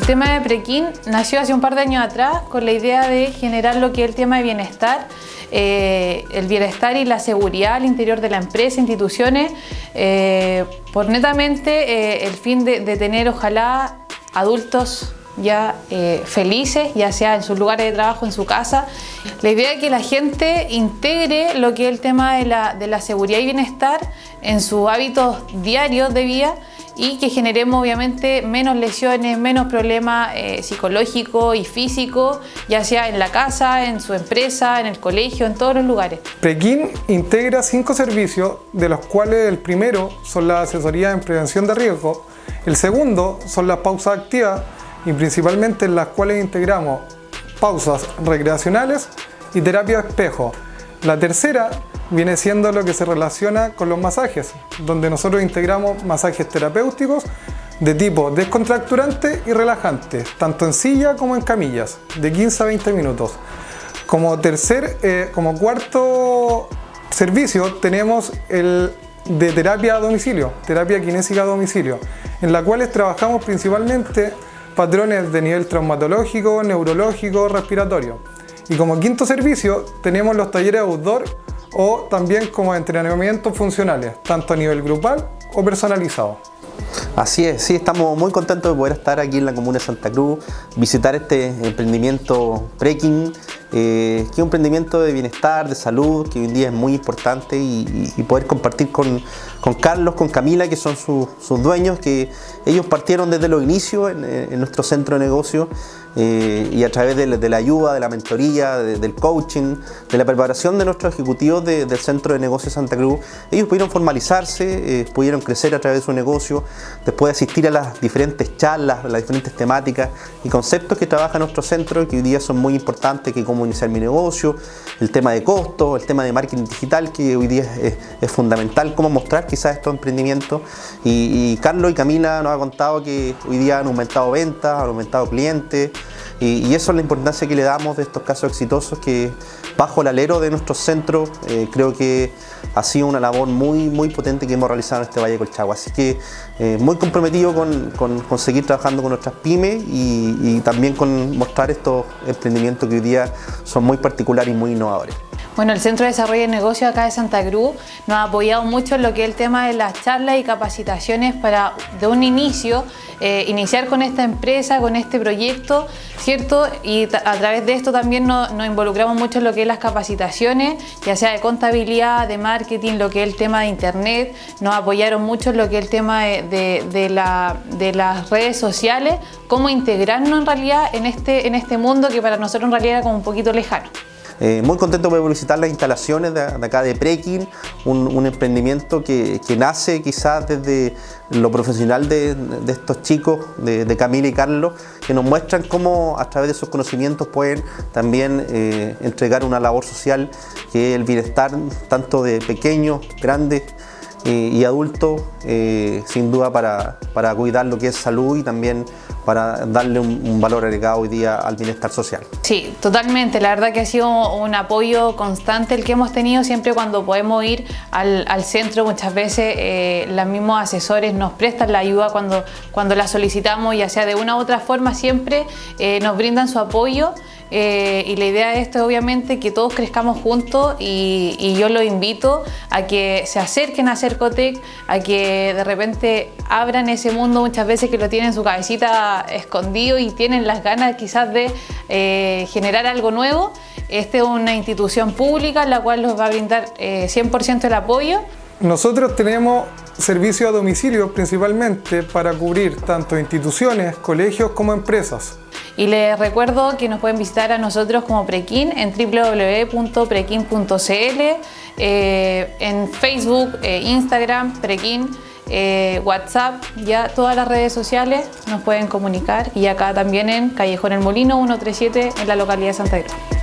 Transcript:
tema de Prekin nació hace un par de años atrás con la idea de generar lo que es el tema de bienestar, el bienestar y la seguridad al interior de la empresa, instituciones, por netamente el fin de tener ojalá adultos ya felices, ya sea en sus lugares de trabajo, en su casa. La idea es que la gente integre lo que es el tema de la seguridad y bienestar en sus hábitos diarios de vida y que generemos obviamente menos lesiones, menos problemas psicológicos y físicos, ya sea en la casa, en su empresa, en el colegio, en todos los lugares. Prekin integra 5 servicios, de los cuales el primero son las asesorías en prevención de riesgo, el segundo son las pausas activas, y principalmente en las cuales integramos pausas recreacionales y terapia de espejo. La tercera viene siendo lo que se relaciona con los masajes, donde nosotros integramos masajes terapéuticos de tipo descontracturante y relajante, tanto en silla como en camillas, de 15 a 20 minutos. Como cuarto servicio tenemos el de terapia a domicilio, terapia kinésica a domicilio, en la cual trabajamos principalmente patrones de nivel traumatológico, neurológico, respiratorio. Y como quinto servicio tenemos los talleres outdoor o también como entrenamientos funcionales, tanto a nivel grupal o personalizado. Así es, sí, estamos muy contentos de poder estar aquí en la comuna de Santa Cruz, visitar este emprendimiento Prekin, que es un emprendimiento de bienestar, de salud, que hoy en día es muy importante y poder compartir con Carlos, con Camila, que son sus dueños, que ellos partieron desde los inicios en nuestro centro de negocio y a través de la ayuda, de la mentoría, del coaching, de la preparación de nuestros ejecutivos del Centro de Negocios Santa Cruz, ellos pudieron formalizarse, pudieron crecer a través de su negocio, después de asistir a las diferentes charlas, las diferentes temáticas y conceptos que trabaja nuestro centro, que hoy día son muy importantes, que cómo iniciar mi negocio, el tema de costos, el tema de marketing digital, que hoy día es fundamental, cómo mostrar quizás estos emprendimientos. Y Carlos y Camila nos ha contado que hoy día han aumentado ventas, han aumentado clientes, y eso es la importancia que le damos de estos casos exitosos, que bajo el alero de nuestros centros creo que ha sido una labor muy potente que hemos realizado en este Valle de Colchagua. Así que muy comprometido con seguir trabajando con nuestras pymes y también con mostrar estos emprendimientos que hoy día son muy particulares y muy innovadores. Bueno, el Centro de Desarrollo de Negocios acá de Santa Cruz nos ha apoyado mucho en lo que es el tema de las charlas y capacitaciones para, de un inicio, iniciar con esta empresa, con este proyecto, ¿cierto? Y a través de esto también nos involucramos mucho en lo que es las capacitaciones, ya sea de contabilidad, de marketing, lo que es el tema de internet. Nos apoyaron mucho en lo que es el tema de las redes sociales, cómo integrarnos en realidad en este mundo que para nosotros en realidad era como un poquito lejano. Muy contento de visitar las instalaciones de acá de Prekin, un emprendimiento que nace quizás desde lo profesional de estos chicos, de Camila y Carlos, que nos muestran cómo a través de sus conocimientos pueden también entregar una labor social, que es el bienestar tanto de pequeños, grandes y adultos, sin duda para cuidar lo que es salud y también para darle un valor agregado hoy día al bienestar social. Sí, totalmente. La verdad que ha sido un apoyo constante el que hemos tenido siempre cuando podemos ir al centro. Muchas veces los mismos asesores nos prestan la ayuda cuando la solicitamos, ya sea de una u otra forma, siempre nos brindan su apoyo. Y la idea de esto es obviamente que todos crezcamos juntos y yo los invito a que se acerquen a Cercotec, a que de repente abran ese mundo muchas veces que lo tienen en su cabecita escondido y tienen las ganas quizás de generar algo nuevo. Esta es una institución pública la cual los va a brindar 100% el apoyo. Nosotros tenemos servicio a domicilio principalmente para cubrir tanto instituciones, colegios como empresas. Y les recuerdo que nos pueden visitar a nosotros como Prekin en www.prekin.cl, en Facebook, Instagram, Prekin, WhatsApp, ya todas las redes sociales nos pueden comunicar, y acá también en Callejón El Molino 137 en la localidad de Santa Cruz.